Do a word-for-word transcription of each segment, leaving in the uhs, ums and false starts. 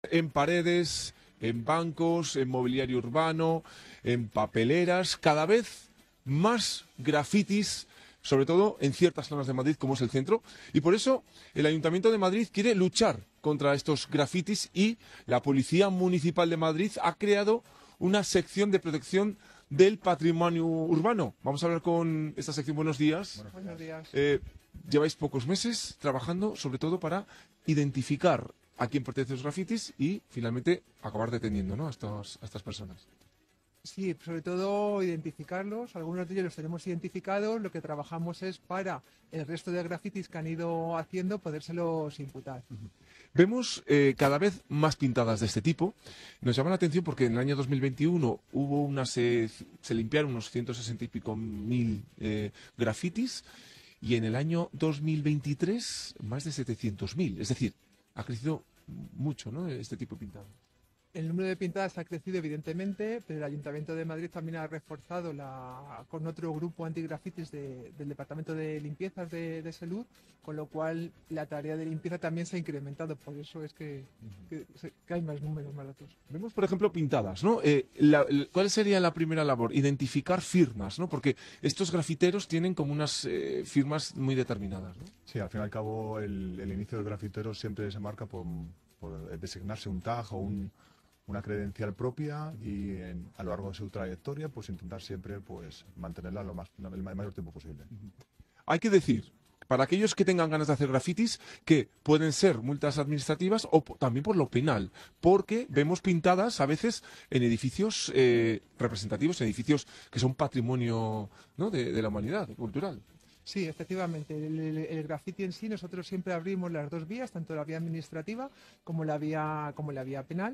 En paredes, en bancos, en mobiliario urbano, en papeleras, cada vez más grafitis, sobre todo en ciertas zonas de Madrid, como es el centro. Y por eso el Ayuntamiento de Madrid quiere luchar contra estos grafitis y la Policía Municipal de Madrid ha creado una sección de protección del patrimonio urbano. Vamos a hablar con esta sección. Buenos días. Buenos días. Eh, lleváis pocos meses trabajando, sobre todo para identificar a quién pertenecen los grafitis y finalmente acabar deteniendo, ¿no?, a, estos, a estas personas. Sí, sobre todo identificarlos. Algunos de ellos los tenemos identificados. Lo que trabajamos es para el resto de grafitis que han ido haciendo podérselos imputar. Vemos eh, cada vez más pintadas de este tipo. Nos llama la atención porque en el año dos mil veintiuno hubo unas, eh, se limpiaron unos ciento sesenta y pico mil eh, grafitis y en el año dos mil veintitrés más de setecientos mil. Es decir, ha crecido mucho, ¿no?, este tipo de pintado. El número de pintadas ha crecido evidentemente, pero el Ayuntamiento de Madrid también ha reforzado la, con otro grupo antigrafitis de, del Departamento de Limpiezas de, de Salud, con lo cual la tarea de limpieza también se ha incrementado. Por eso es que, que, que hay más números, más datos. Vemos, por ejemplo, pintadas, ¿no? Eh, la, ¿Cuál sería la primera labor? Identificar firmas, ¿no? Porque estos grafiteros tienen como unas eh, firmas muy determinadas, ¿no? Sí, al fin y al cabo el, el inicio del grafitero siempre se marca por, por designarse un tag o un, una credencial propia y en, a lo largo de su trayectoria pues intentar siempre pues mantenerla lo más, el mayor tiempo posible. Hay que decir, para aquellos que tengan ganas de hacer grafitis, que pueden ser multas administrativas o también por lo penal, porque vemos pintadas a veces en edificios eh, representativos, en edificios que son patrimonio, ¿no?, de, de la humanidad, cultural. Sí, efectivamente. El, el, el grafiti en sí, nosotros siempre abrimos las dos vías, tanto la vía administrativa como la vía, como la vía penal.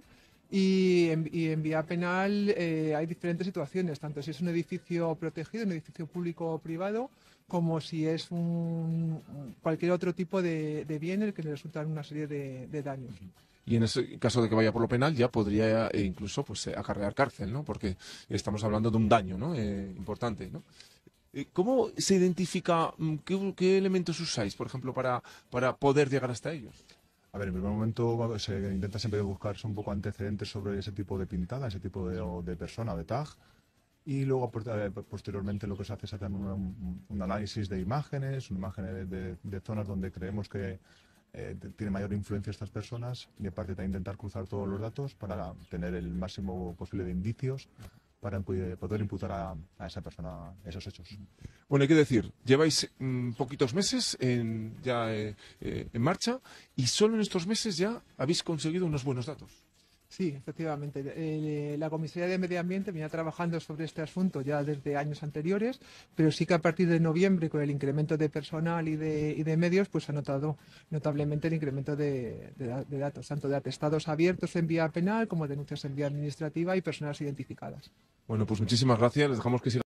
Y en, y en vía penal eh, hay diferentes situaciones, tanto si es un edificio protegido, un edificio público o privado, como si es un, cualquier otro tipo de, de bien en el que le resultan una serie de, de daños. Y en ese caso de que vaya por lo penal ya podría eh, incluso pues eh, acarrear cárcel, ¿no?, porque estamos hablando de un daño, ¿no?, eh, importante, ¿no? ¿Cómo se identifica, qué, qué elementos usáis, por ejemplo, para, para poder llegar hasta ellos? A ver, en primer momento se intenta siempre buscar un poco antecedentes sobre ese tipo de pintada, ese tipo de, de persona, de tag. Y luego posteriormente lo que se hace es hacer un, un análisis de imágenes, una imagen de, de zonas donde creemos que eh, tiene mayor influencia estas personas y aparte de intentar cruzar todos los datos para tener el máximo posible de indicios para poder imputar a, a esa persona esos hechos. Bueno, hay que decir, lleváis mmm, poquitos meses en, ya eh, eh, en marcha y solo en estos meses ya habéis conseguido unos buenos datos. Sí, efectivamente. Eh, la Comisaría de Medio Ambiente venía trabajando sobre este asunto ya desde años anteriores, pero sí que a partir de noviembre, con el incremento de personal y de, y de medios, pues ha notado notablemente el incremento de, de, de datos, tanto de atestados abiertos en vía penal como denuncias en vía administrativa y personas identificadas. Bueno, pues muchísimas gracias. Les dejamos que sigan.